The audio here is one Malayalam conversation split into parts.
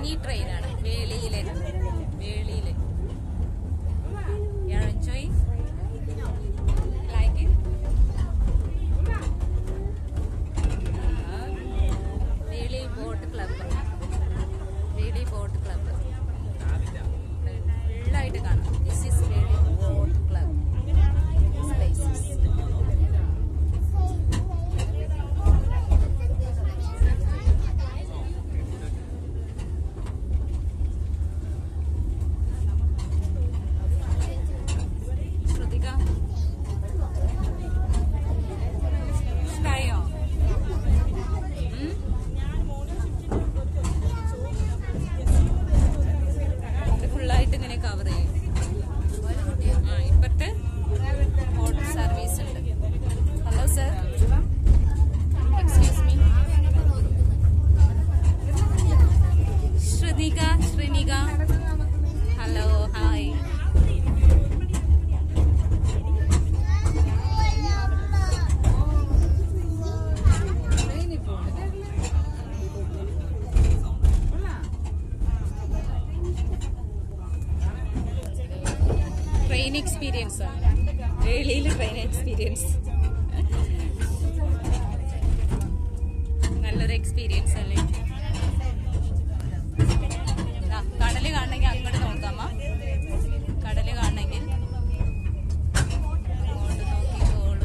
മിനി ട്രെയിനാണ്. വേളിയിലെ You are enjoying? Like it? Veli Boat Club. Veli Boat Club. Full-ആയിട്ട് കാണാം. This is Veli Boat Club. Spaces. Hello, hi. Train experience. Really train experience. നല്ലൊരു എക്സ്പീരിയൻസ് അല്ലേ? കടല് കാണണമെങ്കിൽ അങ്ങോട്ട് നോക്കാമോ? കടല് കാണണമെങ്കിൽ അങ്ങോട്ട് നോക്കിക്കോളൂ.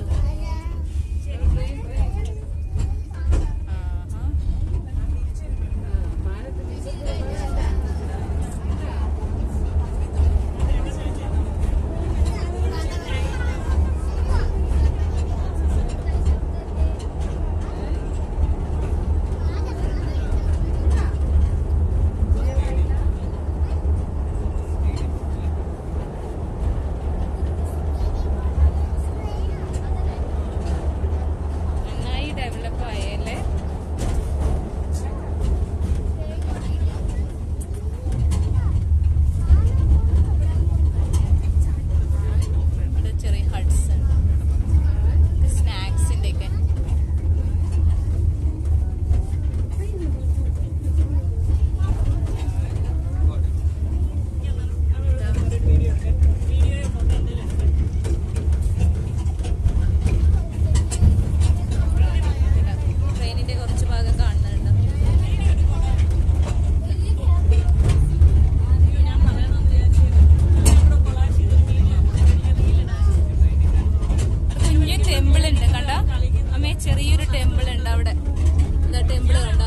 ചെറിയൊരു ടെമ്പിൾ ഉണ്ട് അവിടെ. ടെമ്പിൾ കണ്ട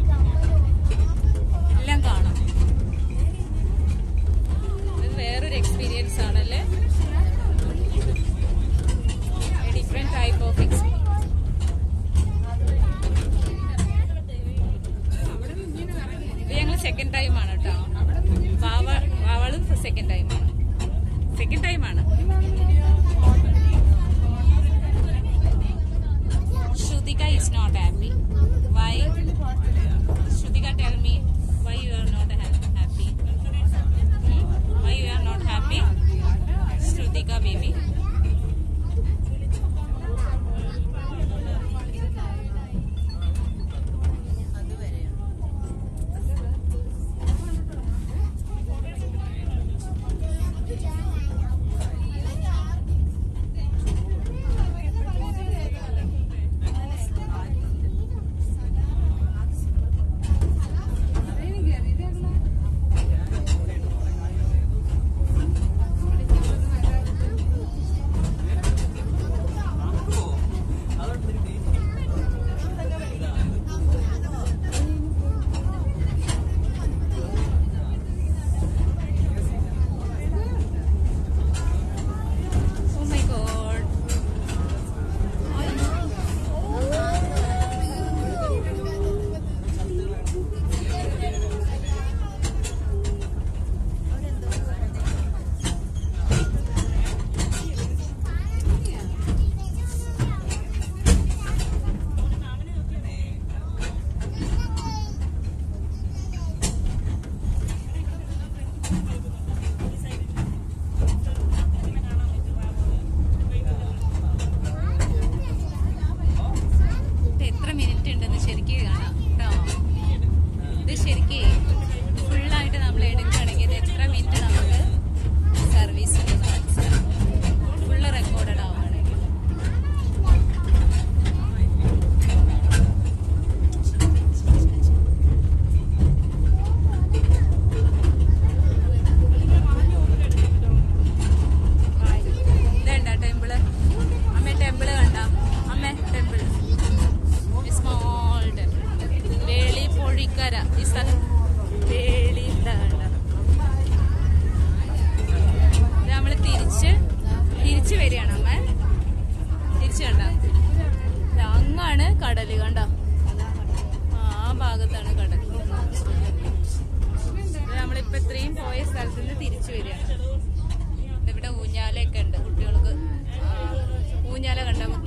എല്ലാം കാണാം. ഇത് വേറൊരു എക്സ്പീരിയൻസ് ആണല്ലേ? Different type of experience. ഇത് ഞങ്ങൾ സെക്കൻഡ് ടൈം ആണ് കേട്ടോ. വാവളും സെക്കൻഡ് ടൈമാണ്. Shrutika is not happy. Why? Shrutika, tell me why you are not happy. Why you are not happy?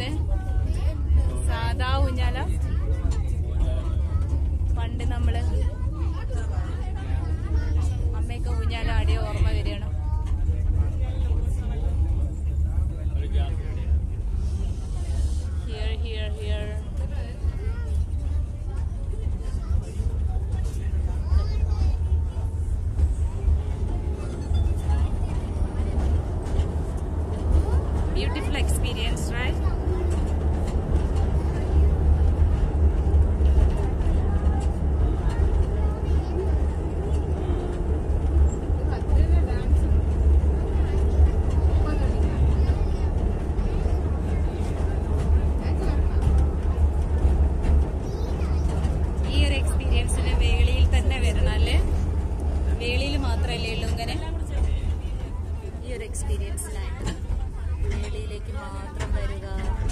ഊഞ്ഞാല്, സാധാ ഊഞ്ഞാല. പണ്ട് നമ്മള് അമ്മയൊക്കെ ഊഞ്ഞാല ആടിയ ഓർമ്മ വരികയാണ്. Here. Beautiful experience, right? വേളിയിൽ മാത്രമല്ലേ ഉള്ളൂ ഇങ്ങനെ. ഈ ഒരു എക്സ്പീരിയൻസിനായിട്ട് വേളിയിലേക്ക് മാത്രം വരിക.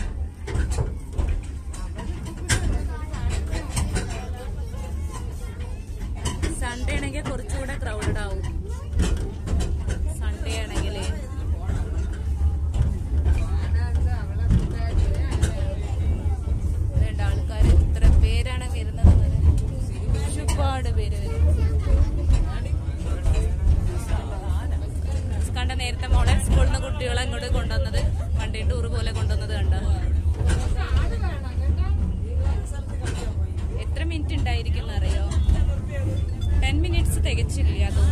സൺഡേ ആണെങ്കിൽ കുറച്ചുകൂടെ ക്രൗഡഡ് ആവും. സൺഡേ ആണെങ്കിൽ ആൾക്കാർ ഇത്ര പേരാണ് വരുന്നത്. ഒരുപാട് പേര് വരും. കണ്ട നേരത്തെ മോളെ സ്കൂളിൽ നിന്ന് കുട്ടികളെ ഇങ്ങോട്ട് കൊണ്ടുവന്നത് വണ്ടി ടൂർ പോലെ കൊണ്ടുവന്നത് കണ്ട. എത്ര മിനിറ്റ് ഉണ്ടായിരിക്കും അറിയോ? 10 minutes തികച്ചില്ല. അതോ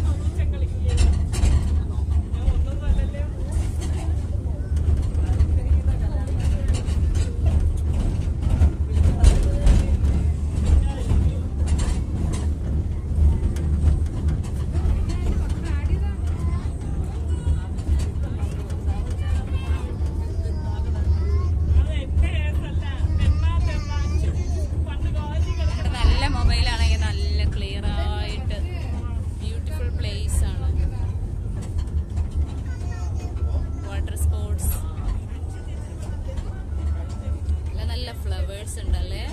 ഫ്ലവേഴ്സ് ഉണ്ടല്ലേ.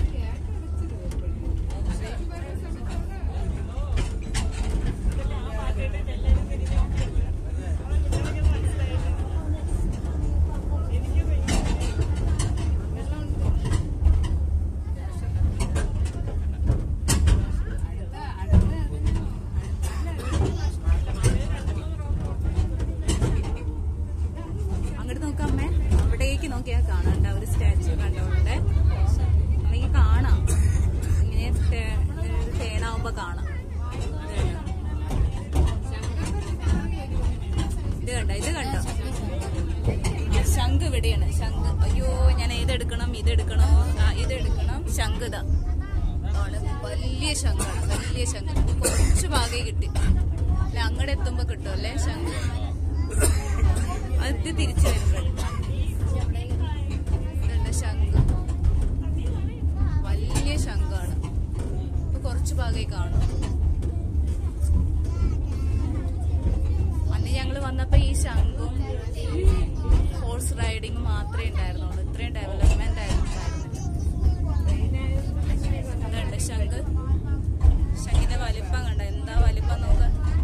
അങ്ങോട്ട് നോക്കാമ്മേ, അവിടേക്ക് നോക്കിയാൽ കാണാണ്ട ഒരു സ്റ്റാച്ചു കണ്ടോണ്ട് നമുക്ക് കാണാം. ഇങ്ങനെ തേനാവുമ്പോ കാണാം. ഇത് കണ്ടോ ശംഖ് ഇവിടെയാണ്. ശംഖ്. അയ്യോ, ഞാൻ ഇതെടുക്കണം. ശംഖ് ഇതാ വലിയ ശംഖാണ്. വലിയ ശംഖ്. കുറച്ച് ഭാഗേ കിട്ടി. അല്ല, അങ്ങോട്ട് എത്തുമ്പോ കിട്ടും അല്ലേ ശംഖ്. അത് തിരിച്ചു വരുമ്പോഴേ ഇതുണ്ട് ശംഖ്. വലിയ ശംഖാണ്. ഇപ്പൊ കുറച്ചു ഭാഗേ കാണും. അന്ന് ഞങ്ങള് വന്നപ്പോ ഈ ശംഖും ഹോഴ്സ് റൈഡിങ് മാത്രമേ ഉണ്ടായിരുന്നുള്ളൂ. ഇത്രയും ഡെവലപ്മെന്റ് ആയിരുന്നു. ഇതുണ്ട് ശംഖ്. ശംഖിന്റെ വലിപ്പം കണ്ട. എന്താ വലിപ്പം നോക്ക.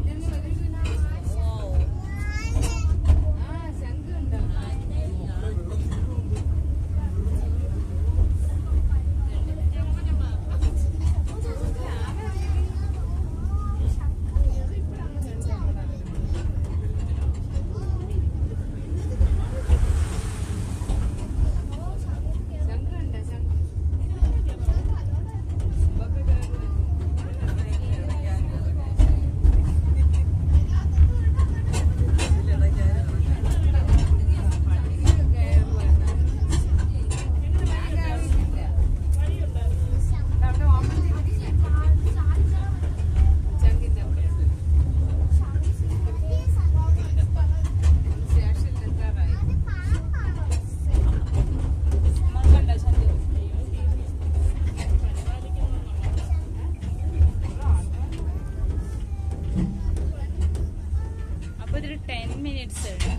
അപ്പൊ ഇതൊരു 10 minutes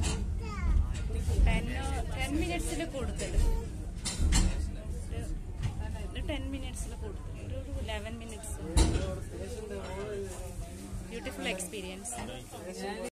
10 minutes കൂടുതൽ. 10 minutes കൂടുതൽ. 11 minutes. Beautiful experience.